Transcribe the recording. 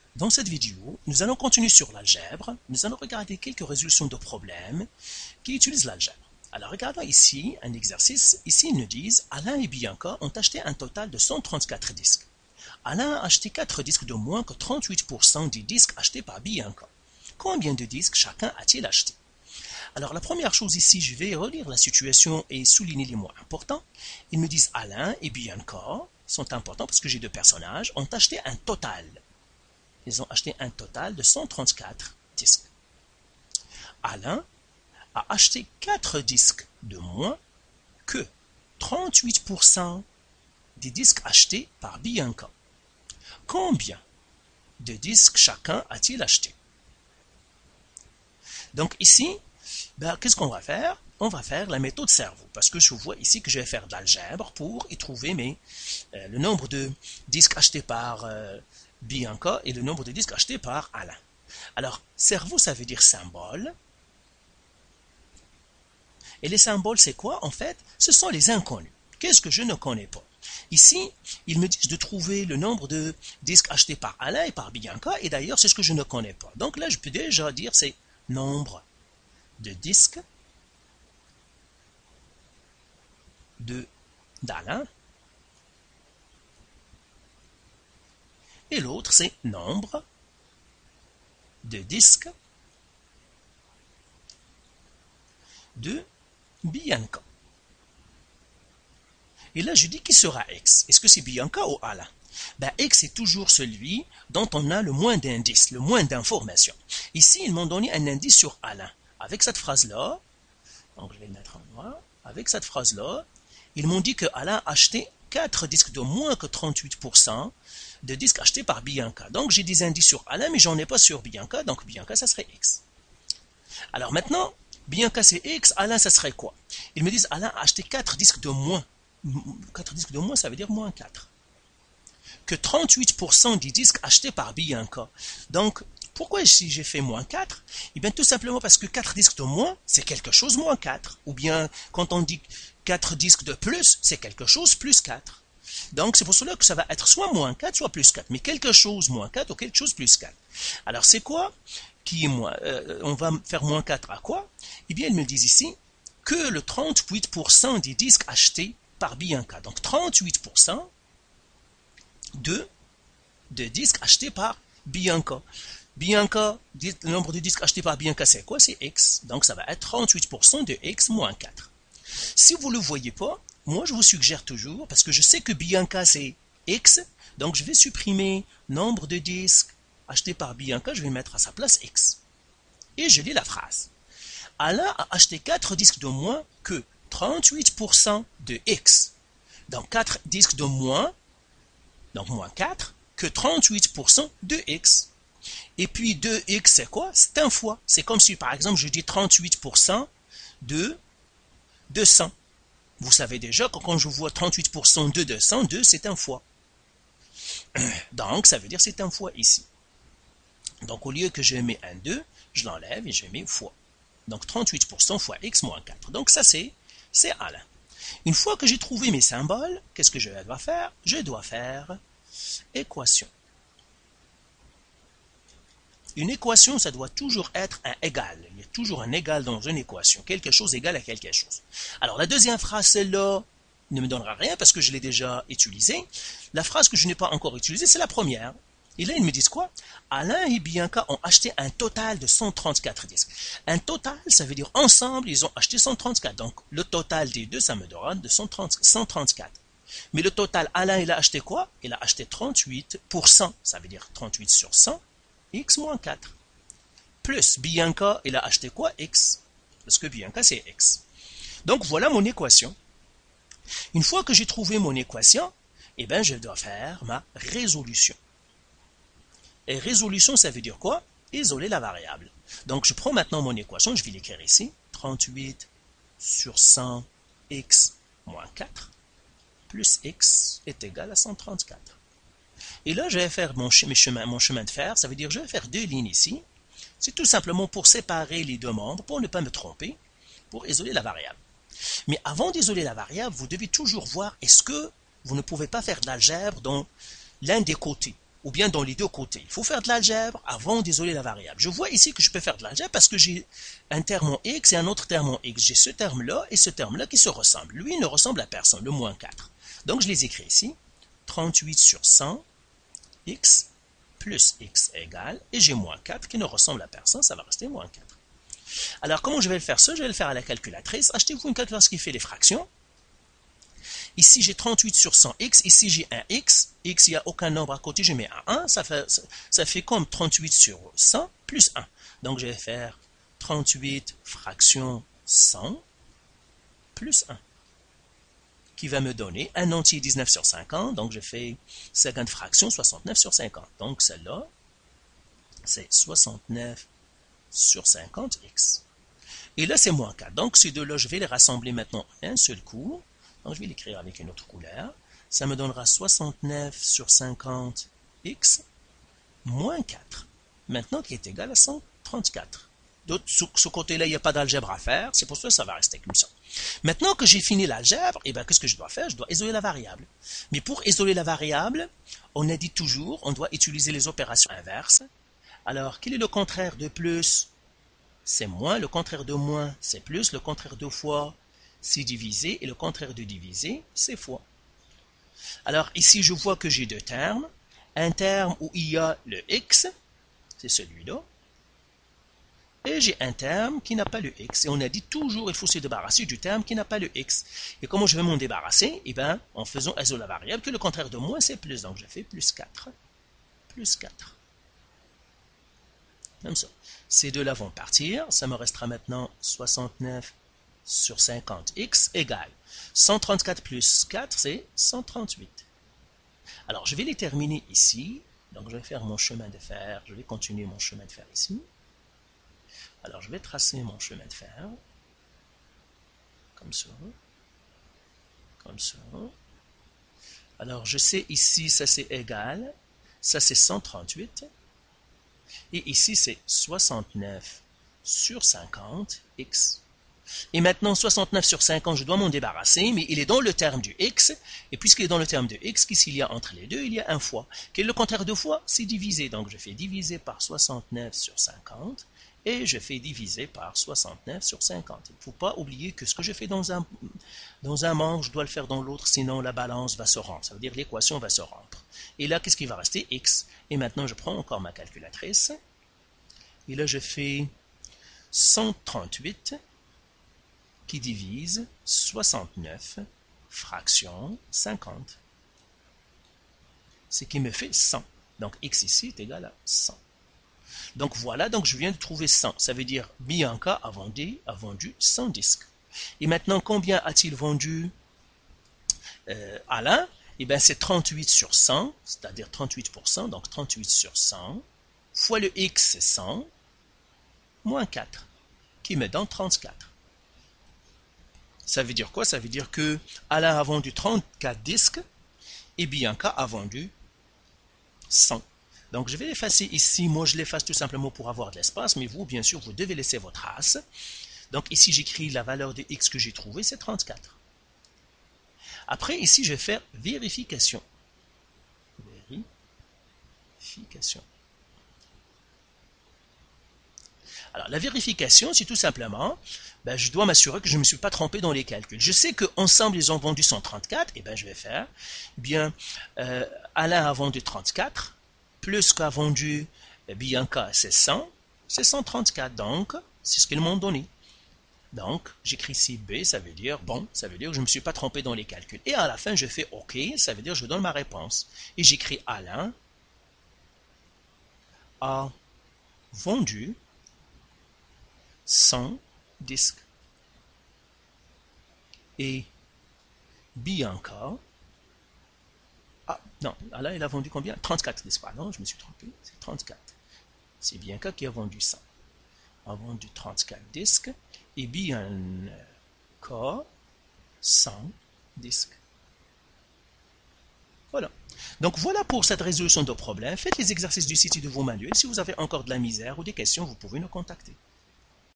Dans cette vidéo, nous allons continuer sur l'algèbre. Nous allons regarder quelques résolutions de problèmes qui utilisent l'algèbre. Alors, regardons ici un exercice. Ici, ils nous disent Alain et Bianca ont acheté un total de 134 disques. Alain a acheté 4 disques de moins que 38% des disques achetés par Bianca. Combien de disques chacun a-t-il acheté? Alors, la première chose ici, je vais relire la situation et souligner les mots importants. Ils me disent Alain et Bianca sont importants parce que j'ai deux personnages, ont acheté un total. Ils ont acheté un total de 134 disques. Alain a acheté 4 disques de moins que 38% des disques achetés par Bianca. Combien de disques chacun a-t-il acheté? Donc ici, qu'est-ce qu'on va faire? On va faire la méthode cerveau, parce que je vois ici que je vais faire de l'algèbre pour y trouver le nombre de disques achetés par Bianca et le nombre de disques achetés par Alain. Alors, cerveau, ça veut dire symbole. Et les symboles, c'est quoi? En fait, ce sont les inconnus. Qu'est-ce que je ne connais pas? Ici, ils me disent de trouver le nombre de disques achetés par Alain et par Bianca, et d'ailleurs, c'est ce que je ne connais pas. Donc là, je peux déjà dire, c'est nombre de disques d'Alain. Et l'autre, c'est nombre de disques de Bianca. Et là, je dis qui sera X. Est-ce que c'est Bianca ou Alain? X est toujours celui dont on a le moins d'indices, le moins d'informations. Ici, ils m'ont donné un indice sur Alain. Avec cette phrase-là, donc je vais le mettre en noir, avec cette phrase-là, ils m'ont dit que Alain a acheté 4 disques de moins que 38% de disques achetés par Bianca. Donc j'ai des indices sur Alain, mais j'en ai pas sur Bianca, donc Bianca, ça serait X. Alors maintenant, Bianca c'est X, Alain, ça serait quoi? Ils me disent Alain a acheté 4 disques de moins. 4 disques de moins, ça veut dire moins 4. Que 38% des disques achetés par Bianca. Donc, pourquoi si j'ai fait moins 4? Eh bien, tout simplement parce que 4 disques de moins, c'est quelque chose moins 4. Ou bien, quand on dit 4 disques de plus, c'est quelque chose plus 4. Donc, c'est pour cela que ça va être soit moins 4, soit plus 4. Mais quelque chose moins 4 ou quelque chose plus 4. Alors, c'est quoi qui est moins on va faire moins 4 à quoi? Eh bien, ils me disent ici que le 38% des disques achetés par Bianca. Donc, 38% de disques achetés par Bianca. Bianca, le nombre de disques achetés par Bianca, c'est quoi? C'est X. Donc, ça va être 38% de X moins 4. Si vous ne le voyez pas, moi, je vous suggère toujours, parce que je sais que Bianca, c'est X, donc je vais supprimer nombre de disques achetés par Bianca, je vais mettre à sa place X. Et je lis la phrase. Alain a acheté 4 disques de moins que 38% de X. Donc, 4 disques de moins, donc moins 4, que 38% de X. Et puis 2X, c'est quoi? C'est un fois. C'est comme si, par exemple, je dis 38% de 200. Vous savez déjà que quand je vois 38% de 200, 2 c'est un fois. Donc, ça veut dire c'est un fois ici. Donc, au lieu que je mets un 2, je l'enlève et je mets fois. Donc, 38% fois X moins 4. Donc, ça, c'est Alain. Une fois que j'ai trouvé mes symboles, qu'est-ce que je dois faire? Je dois faire équation. Une équation, ça doit toujours être un égal. Il y a toujours un égal dans une équation. Quelque chose égale à quelque chose. Alors, la deuxième phrase, celle-là, ne me donnera rien parce que je l'ai déjà utilisée. La phrase que je n'ai pas encore utilisée, c'est la première. Et là, ils me disent quoi? Alain et Bianca ont acheté un total de 134 disques. Un total, ça veut dire ensemble, ils ont acheté 134. Donc, le total des deux, ça me donne de 134. Mais le total, Alain, il a acheté quoi? Il a acheté 38%. Ça veut dire 38 sur 100. X moins 4. Plus Bianca, il a acheté quoi? X. Parce que Bianca, c'est X. Donc, voilà mon équation. Une fois que j'ai trouvé mon équation, eh bien, je dois faire ma résolution. Et résolution, ça veut dire quoi? Isoler la variable. Donc, je prends maintenant mon équation, je vais l'écrire ici. 38 sur 100, X moins 4, plus X est égal à 134. Et là, je vais faire mon chemin de fer, ça veut dire je vais faire deux lignes ici. C'est tout simplement pour séparer les deux membres, pour ne pas me tromper, pour isoler la variable. Mais avant d'isoler la variable, vous devez toujours voir est-ce que vous ne pouvez pas faire d'algèbre dans l'un des côtés. ou bien dans les deux côtés. Il faut faire de l'algèbre avant d'isoler la variable. Je vois ici que je peux faire de l'algèbre parce que j'ai un terme en x et un autre terme en x. J'ai ce terme-là et ce terme-là qui se ressemblent. Lui, il ne ressemble à personne, le moins 4. Donc, je les écris ici. 38 sur 100, x plus x égale, et j'ai moins 4 qui ne ressemble à personne, ça va rester moins 4. Alors, comment je vais le faire ça? Je vais le faire à la calculatrice. Achetez-vous une calculatrice qui fait les fractions. Ici, j'ai 38 sur 100x. Ici, j'ai un x. X, il n'y a aucun nombre à côté, je mets un 1. Ça fait comme 38 sur 100 plus 1. Donc, je vais faire 38 fraction 100 plus 1. Qui va me donner un entier 19 sur 50. Donc, je fais 50 fractions 69 sur 50. Donc, celle-là, c'est 69 sur 50x. Et là, c'est moins 4. Donc, ces deux-là, je vais les rassembler maintenant en un seul coup. Donc, je vais l'écrire avec une autre couleur. Ça me donnera 69 sur 50x moins 4. Maintenant, qui est égal à 134. De ce côté-là, il n'y a pas d'algèbre à faire. C'est pour ça que ça va rester comme ça. Maintenant que j'ai fini l'algèbre, eh bien, qu'est-ce que je dois faire? Je dois isoler la variable. Mais pour isoler la variable, on a dit toujours, on doit utiliser les opérations inverses. Alors, quel est le contraire de plus? C'est moins. Le contraire de moins, c'est plus. Le contraire de fois, c'est divisé, et le contraire de divisé, c'est fois. Alors ici, je vois que j'ai deux termes. Un terme où il y a le x, c'est celui-là, et j'ai un terme qui n'a pas le x. Et on a dit toujours, il faut se débarrasser du terme qui n'a pas le x. Et comment je vais m'en débarrasser? Eh bien, en faisant isoler la variable, que le contraire de moins, c'est plus. Donc je fais plus 4. Plus 4. Comme ça. Ces deux-là vont partir. Ça me restera maintenant 69 sur 50x égale 134 plus 4, c'est 138. Alors, je vais les terminer ici. Donc, je vais faire mon chemin de fer. Je vais continuer mon chemin de fer ici. Alors, je vais tracer mon chemin de fer. Comme ça. Comme ça. Alors, je sais ici, ça c'est égal. Ça c'est 138. Et ici, c'est 69 sur 50x. Et maintenant, 69 sur 50, je dois m'en débarrasser, mais il est dans le terme du x, et puisqu'il est dans le terme de x, qu'est-ce qu'il y a entre les deux? Il y a un fois. Quel est le contraire de fois? C'est divisé. Donc, je fais diviser par 69 sur 50, et je fais diviser par 69 sur 50. Il ne faut pas oublier que ce que je fais dans un manche, je dois le faire dans l'autre, sinon la balance va se rompre. Ça veut dire l'équation va se rompre. Et là, qu'est-ce qui va rester? X. Et maintenant, je prends encore ma calculatrice, et là, je fais 138 qui divise 69 fraction 50. Ce qui me fait 100. Donc x ici est égal à 100. Donc voilà, donc je viens de trouver 100. Ça veut dire Bianca a vendu 100 disques. Et maintenant, combien a-t-il vendu Alain? Eh bien, c'est 38 sur 100, c'est-à-dire 38%, donc 38 sur 100, fois le x, c'est 100, moins 4, qui me donne 34. Ça veut dire quoi? Ça veut dire que Alain a vendu 34 disques et Bianca a vendu 100. Donc je vais l'effacer ici. Moi je l'efface tout simplement pour avoir de l'espace, mais vous, bien sûr, vous devez laisser votre trace. Donc ici j'écris la valeur de x que j'ai trouvée, c'est 34. Après ici je vais faire vérification. Vérification. Alors, la vérification, c'est tout simplement, je dois m'assurer que je ne me suis pas trompé dans les calculs. Je sais qu'ensemble, ils ont vendu 134, et je vais faire, Alain a vendu 34, plus qu'a vendu Bianca, c'est 100, c'est 134, donc, c'est ce qu'ils m'ont donné. Donc, j'écris ici B, ça veut dire, bon, ça veut dire que je ne me suis pas trompé dans les calculs. Et à la fin, je fais OK, ça veut dire que je donne ma réponse. Et j'écris Alain a vendu 100 disques. Et Bianca, non, là il a vendu combien? 34 disques, pardon, je me suis trompé, c'est 34. C'est Bianca qui a vendu 100. A vendu 34 disques et Bianca 100 disques. Voilà. Donc voilà pour cette résolution de problème. Faites les exercices du site et de vos manuels. Si vous avez encore de la misère ou des questions, vous pouvez nous contacter.